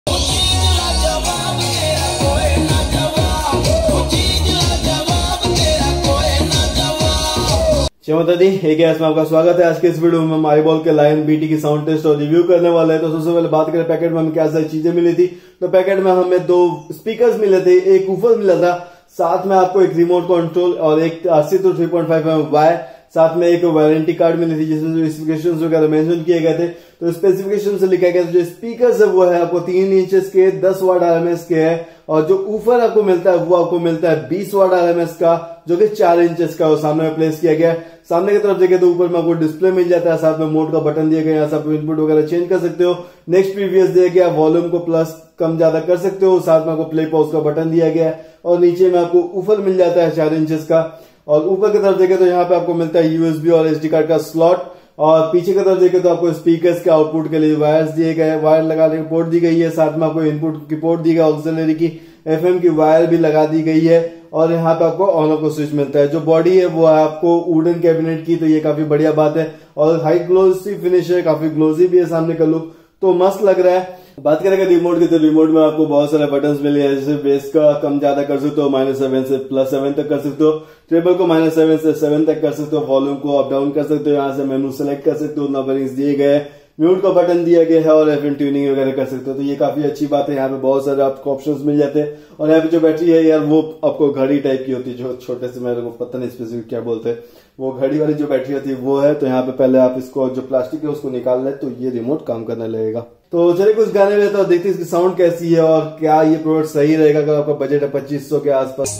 जय माता दी, एक में आपका स्वागत है। आज के इस वीडियो में हम आईबॉल के लायन बीटी की साउंड टेस्ट और रिव्यू करने वाले हैं। तो सबसे पहले बात करें पैकेट में हमें क्या सारी चीजें मिली थी। तो पैकेट में हमें 2 स्पीकर्स मिले थे, एक ऊफर मिला था, साथ में आपको एक रिमोट कंट्रोल और एक RC तो 3.5 वायर, साथ में एक वारंटी कार्ड मिली थी जिसमें जो स्पेसिफिकेशंस वगैरह मेंशन किए गए थे। तो स्पेसिफिकेशन से लिखा गया था जो स्पीकर्स है वो है आपको 3 इंचेस के 10 वाट RMS के है, और जो ऊफर आपको मिलता है वो आपको मिलता है 20 वाट RMS का, जो कि 4 इंचेस का सामने में प्लेस किया गया है। सामने की तरफ देखें तो ऊपर में आपको डिस्प्ले मिल जाता है, साथ में मोड का बटन दिया गया है, यहाँ से आप इनपुट वगैरह चेंज कर सकते हो। नेक्स्ट प्रीवियस दिया गया, वॉल्यूम को प्लस कम ज्यादा कर सकते हो, साथ में आपको प्ले पॉज का बटन दिया गया है, और नीचे में आपको ऊफर मिल जाता है 4 इंचेस का। और ऊपर की तरफ देखें तो यहाँ पे आपको मिलता है USB और SD कार्ड का स्लॉट, और पीछे की तरफ देखें तो आपको स्पीकर्स के आउटपुट के लिए वायर्स दिए गए, वायर लगाने की पोर्ट दी गई है, साथ में आपको इनपुट की पोर्ट दी गई, ऑक्सिलरी की FM की वायर भी लगा दी गई है, और यहाँ पे आपको ऑन ऑफ का स्विच मिलता है। जो बॉडी है वो है आपको वुडन कैबिनेट की, तो ये काफी बढ़िया बात है, और हाई ग्लोसी फिनिश है, काफी ग्लोसी भी है सामने का लुक, तो मस्त लग रहा है। बात करेंगे रिमोट की, तो रिमोट में आपको बहुत सारे बटन्स मिले हैं, जैसे बेस का कम ज्यादा कर सकते हो, -7 से +7 तक कर सकते हो, ट्रेबल को -7 से 7 तक कर सकते हो, वॉल्यूम को अप डाउन कर सकते हो, यहाँ से मेनू सेलेक्ट कर सकते हो, नंबरिंग्स दिए गए, म्यूट का बटन दिया गया है, और FM ट्यूनिंग वगैरह कर सकते हो। तो ये काफी अच्छी बात है, यहाँ पे बहुत सारे आपको ऑप्शंस मिल जाते हैं। और यहाँ पे जो बैटरी है यार वो आपको घड़ी टाइप की होती है, जो छोटे से, मेरे को पता नहीं स्पेसिफिक क्या बोलते हैं, वो घड़ी वाली जो बैटरी होती है वो है। तो यहाँ पे पहले आप इसको जो प्लास्टिक है उसको निकाल लें तो ये रिमोट काम करने लगेगा। तो चलिए कुछ गाने लेते हैं और देखते हैं इसकी साउंड कैसी है, और क्या ये प्रोडक्ट सही रहेगा अगर आपका बजट है 2500 के आसपास।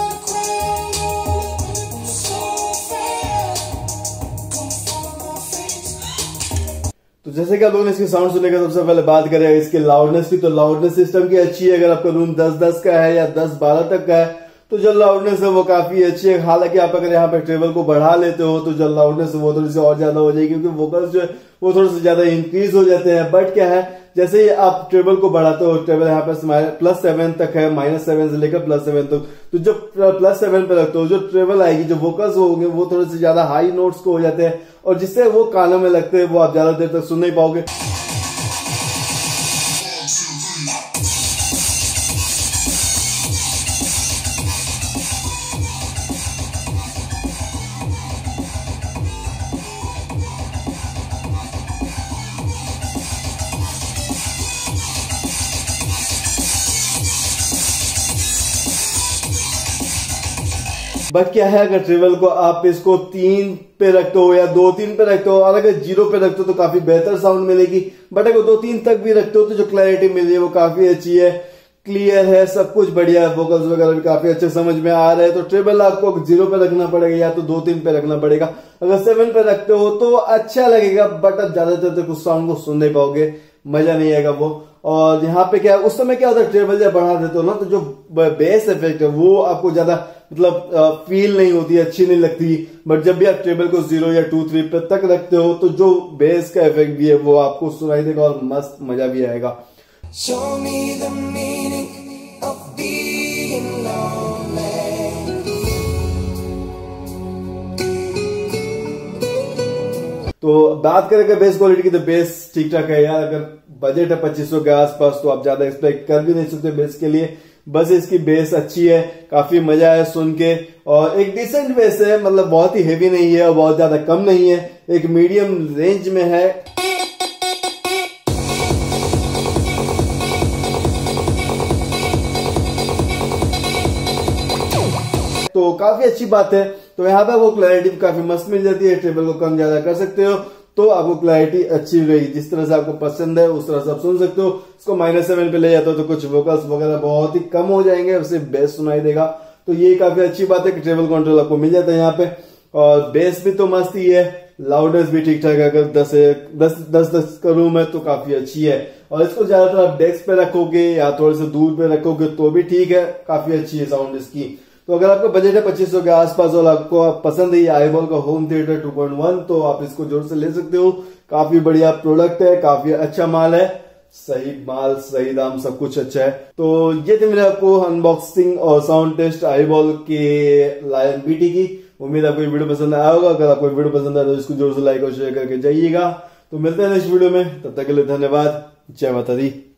तो जैसे कि आप लोगों ने इसकी साउंड सुनेगा, सबसे पहले बात करें इसके लाउडनेस की, तो लाउडनेस सिस्टम की अच्छी है। अगर आपका रूम 10-10 का है या 10-12 तक का है तो जो लाउडनेस है वो काफी अच्छी है। हालांकि आप अगर यहाँ पे ट्रेबल को बढ़ा लेते हो तो जो लाउडनेस है वो थोड़ी सी और ज्यादा हो जाएगी, क्योंकि वोकल्स जो है वो थोड़े से ज्यादा इंक्रीज हो जाते हैं। बट क्या है, जैसे ही आप ट्रेबल को बढ़ाते हो, ट्रेबल यहाँ पे +7 तक है, -7 से लेकर +7 तक, तो जो +7 पे रखते हो जो ट्रेबल आएगी, जो वोकल्स होंगे वो थोड़े से ज्यादा हाई नोट्स को हो जाते हैं, और जिससे वो कानों में लगते हैं, वो आप ज्यादा देर तक सुन नहीं पाओगे। बट क्या है, अगर ट्रेबल को आप इसको 3 पे रखते हो या 2-3 पे रखते हो, और अगर 0 पे रखते हो तो काफी बेहतर साउंड मिलेगी। बट अगर 2-3 तक भी रखते हो तो जो क्लैरिटी मिल रही है वो काफी अच्छी है, क्लियर है, सब कुछ बढ़िया है, वोकल्स वगैरह भी काफी अच्छे समझ में आ रहे हैं। तो ट्रेबल आपको 0 पे रखना पड़ेगा या तो 2-3 पे रखना पड़ेगा। अगर 7 पे रखते हो तो अच्छा लगेगा, बट आप ज्यादातर तक उस साउंड को सुन नहीं पाओगे, मजा नहीं आएगा वो। और यहाँ पे क्या है, उस समय क्या होता है, ट्रेबल जब बढ़ा देते हो ना तो जो बेस इफेक्ट है वो आपको ज्यादा मतलब फील नहीं होती, अच्छी नहीं लगती। बट जब भी आप ट्रेबल को 0 या 2-3 पे तक रखते हो तो जो बेस का इफेक्ट भी है वो आपको सुनाई देगा, और मस्त मजा भी आएगा। तो बात करें बेस क्वालिटी की, तो बेस ठीक ठाक है यार। अगर बजट है 2500 के आसपास तो आप ज्यादा एक्सपेक्ट कर भी नहीं सकते बेस के लिए। बस इसकी बेस अच्छी है, काफी मजा है सुन के, और एक डिसेंट बेस है, मतलब बहुत ही हेवी नहीं है और बहुत ज्यादा कम नहीं है, एक मीडियम रेंज में है। तो काफी अच्छी बात है। तो यहाँ पे वो क्लैरिटी काफी मस्त मिल जाती है, ट्रेबल को कम ज्यादा कर सकते हो तो आपको क्लैरिटी अच्छी रहेगी, जिस तरह से आपको पसंद है उस तरह से आप सुन सकते हो। इसको -7 पे ले जाते हो तो कुछ वोकल्स वगैरह बहुत ही कम हो जाएंगे, उससे बेस सुनाई देगा। तो ये काफी अच्छी बात है कि ट्रेबल कंट्रोल आपको मिल जाता है यहाँ पे, और बेस भी तो मस्त ही है, लाउडनेस भी ठीक ठाक है। अगर 10 का रूम है तो काफी अच्छी है, और इसको ज्यादातर आप डेस्क पे रखोगे या थोड़े से दूर पे रखोगे तो भी ठीक है, काफी अच्छी है साउंड इसकी। तो अगर आपका बजट है 2500 के आसपास और आपको पसंद है ये आईबॉल का होम थिएटर 2.1, तो आप इसको जोर से ले सकते हो। काफी बढ़िया प्रोडक्ट है, काफी अच्छा माल है, सही माल सही दाम, सब कुछ अच्छा है। तो ये थे मेरे आपको अनबॉक्सिंग और साउंड टेस्ट आईबॉल के लायन बीटी की। उम्मीद आपको ये वीडियो पसंद आया होगा। अगर आपको वीडियो पसंद आया तो इसको जोर से लाइक और शेयर करके जाइएगा। तो मिलते हैं नेक्स्ट वीडियो में, तब तक के लिए धन्यवाद। जय माता दी।